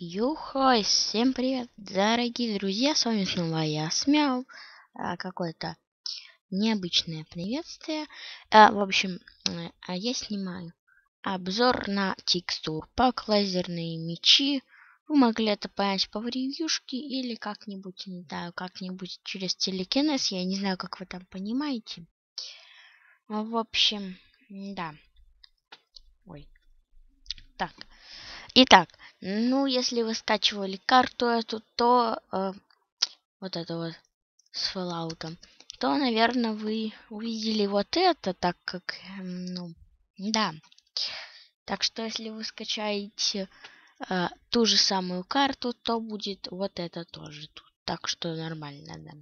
Юхой, всем привет, дорогие друзья, с вами снова я, Смяу. Какое-то необычное приветствие. В общем, я снимаю обзор на текстур пак, лазерные мечи. Вы могли это понять по превьюшке или как-нибудь, не знаю, как-нибудь через телекинез, я не знаю, как вы там понимаете. В общем, да. Ой. Так. Итак, ну, если вы скачивали карту эту, то вот это вот с Fallout, то, наверное, вы увидели вот это, так как, ну, да. Так что, если вы скачаете ту же самую карту, то будет вот это тоже тут. Так что нормально, да.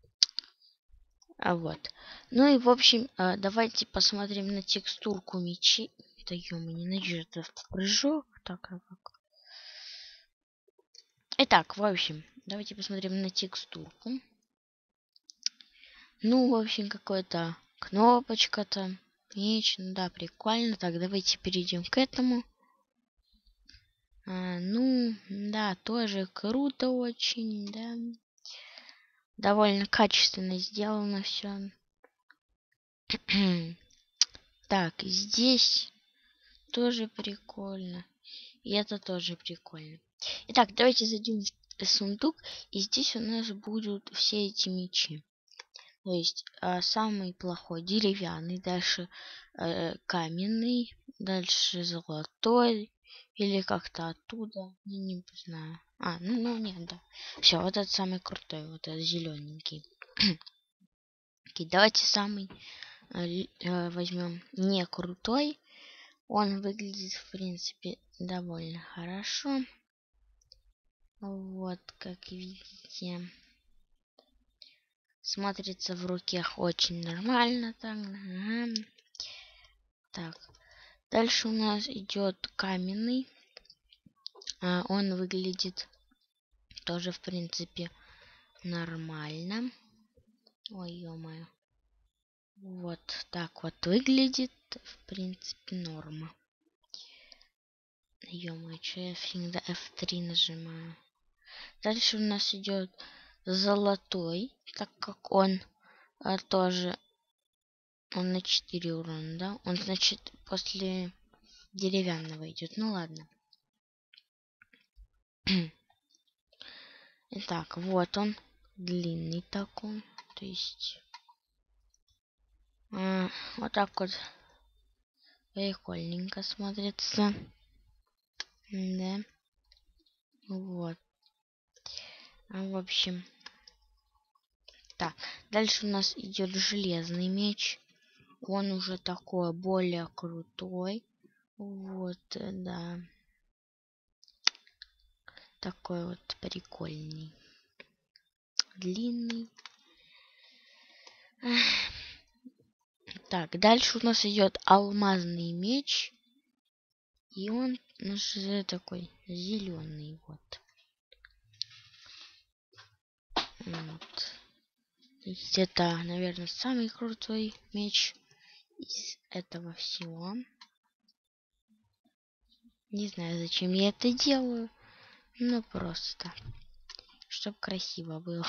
Вот. Ну и, в общем, давайте посмотрим на текстурку мечи. Да ё-моё, ненавижу этот прыжок. Так, как... Итак, в общем, давайте посмотрим на текстурку. Ну, в общем, какая-то кнопочка-то. Меч, ну да, прикольно. Так, давайте перейдем к этому. Ну, да, тоже круто очень, да. Довольно качественно сделано все. Так, здесь тоже прикольно. И это тоже прикольно. Итак, давайте зайдем в сундук. И здесь у нас будут все эти мечи. То есть самый плохой деревянный, дальше каменный, дальше золотой или как-то оттуда, не знаю. Ну нет, да. Все, вот этот самый крутой, вот этот зелененький. Окей, давайте самый возьмем не крутой. Он выглядит, в принципе, довольно хорошо. Вот, как видите. Смотрится в руках очень нормально. Так, ага. Так. Дальше у нас идет каменный. Он выглядит тоже, в принципе, нормально. Ой, ё-моё. Вот так вот выглядит, в принципе, норма. Ё-моё, что я всегда F3 нажимаю. Дальше у нас идет золотой, так как он тоже он на 4 урона, да? Он, значит, после деревянного идет. Ну ладно. Итак, вот он. Длинный такой. То есть вот так вот прикольненько смотрится. Да. Вот. В общем. Так. Дальше у нас идет железный меч. Он уже такой более крутой. Вот, да. Такой вот прикольный. Длинный. Так, дальше у нас идет алмазный меч. И он уже такой зеленый. Вот. Вот. Это, наверное, самый крутой меч из этого всего. Не знаю, зачем я это делаю. Ну, просто. Чтоб красиво было.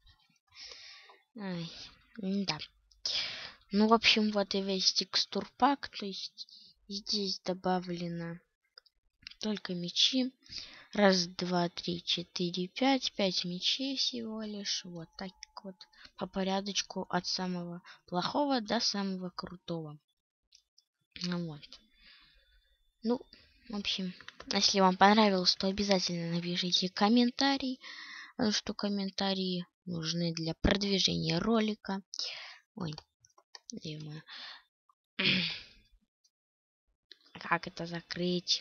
Ай, да. Ну, в общем, вот и весь текстур пак. То есть здесь добавлено только мечи. Раз, два, три, четыре, пять. 5 мечей всего лишь. Вот так вот по порядочку от самого плохого до самого крутого. Вот. Ну, в общем, если вам понравилось, то обязательно напишите комментарий. Потому что комментарии нужны для продвижения ролика. Ой, ё-моё. Как это закрыть?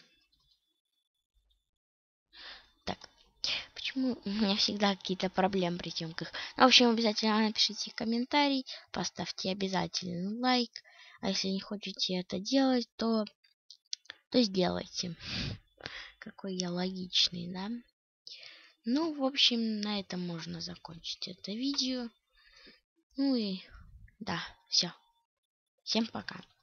Так, почему у меня всегда какие-то проблемы при съемках? Ну, в общем, обязательно напишите комментарий, поставьте обязательно лайк. А если не хотите это делать, то сделайте. Какой я логичный, да? Ну, в общем, на этом можно закончить это видео. Ну и да, все. Всем пока.